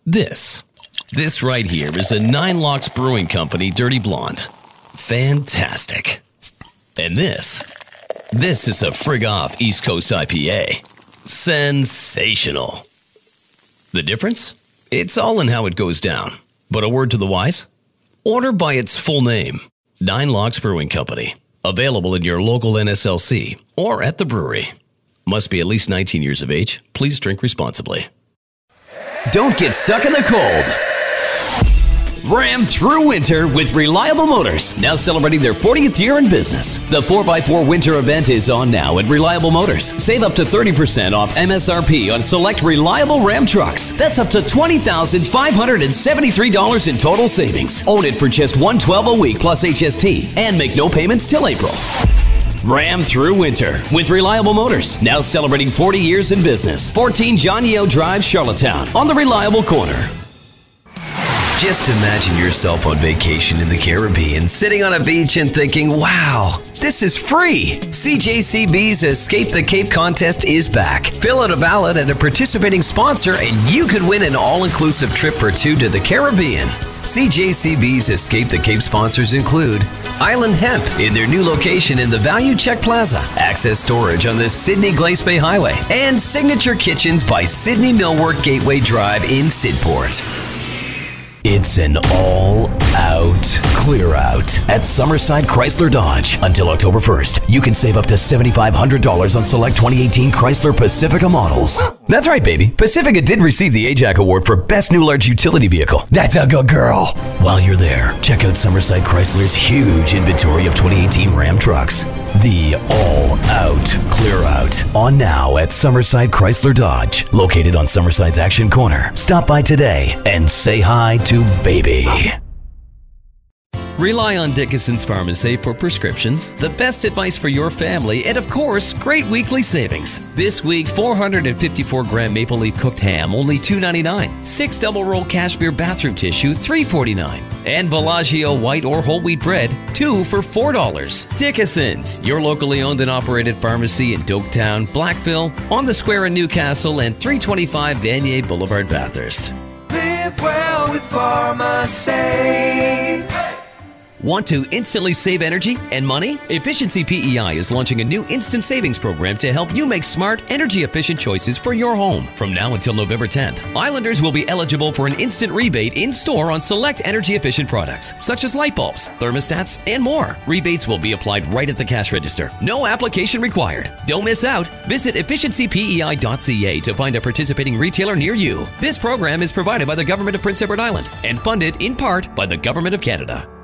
This right here is a Nine Locks Brewing Company Dirty Blonde. Fantastic. And this is a frig off East Coast IPA. Sensational. The difference? It's all in how it goes down. But a word to the wise? Order by its full name. Nine Locks Brewing Company. Available in your local NSLC or at the brewery. Must be at least 19 years of age. Please drink responsibly. Don't get stuck in the cold. Ram through winter with Reliable Motors, now celebrating their 40th year in business. The 4x4 winter event is on now at Reliable Motors. Save up to 30% off MSRP on select Reliable Ram trucks. That's up to $20,573 in total savings. Own it for just $112 a week plus HST and make no payments till April. Ram through winter with Reliable Motors, now celebrating 40 years in business. 14 John Yeo Drive, Charlottetown, on the Reliable Corner. Just imagine yourself on vacation in the Caribbean, sitting on a beach and thinking, wow, this is free. CJCB's Escape the Cape contest is back. Fill out a ballot and a participating sponsor and you could win an all-inclusive trip for two to the Caribbean. CJCB's Escape the Cape sponsors include Island Hemp in their new location in the Value Check Plaza, Access Storage on the Sydney Glace Bay Highway, and Signature Kitchens by Sydney Millwork Gateway Drive in Sydport. It's an all-out clear-out at Summerside Chrysler Dodge. Until October 1st, you can save up to $7,500 on select 2018 Chrysler Pacifica models. That's right, baby. Pacifica did receive the AJAC Award for Best New Large Utility Vehicle. That's a good girl. While you're there, check out Summerside Chrysler's huge inventory of 2018 Ram trucks. The all-out clear-out. On now at Summerside Chrysler Dodge. Located on Summerside's Action Corner. Stop by today and say hi to baby. Rely on Dickinson's Pharmacy for prescriptions, the best advice for your family, and of course, great weekly savings. This week, 454-gram maple leaf cooked ham, only $2.99. 6 double-roll cashmere bathroom tissue, $3.49. And Bellagio white or whole wheat bread, 2 for $4. Dickinson's, your locally owned and operated pharmacy in Doketown, Blackville, on the square in Newcastle, and 325 Vanier Boulevard, Bathurst. Live well with Pharmacy. Want to instantly save energy and money? Efficiency PEI is launching a new instant savings program to help you make smart, energy-efficient choices for your home. From now until November 10th, Islanders will be eligible for an instant rebate in-store on select energy-efficient products, such as light bulbs, thermostats, and more. Rebates will be applied right at the cash register. No application required. Don't miss out. Visit efficiencypei.ca to find a participating retailer near you. This program is provided by the Government of Prince Edward Island and funded in part by the Government of Canada.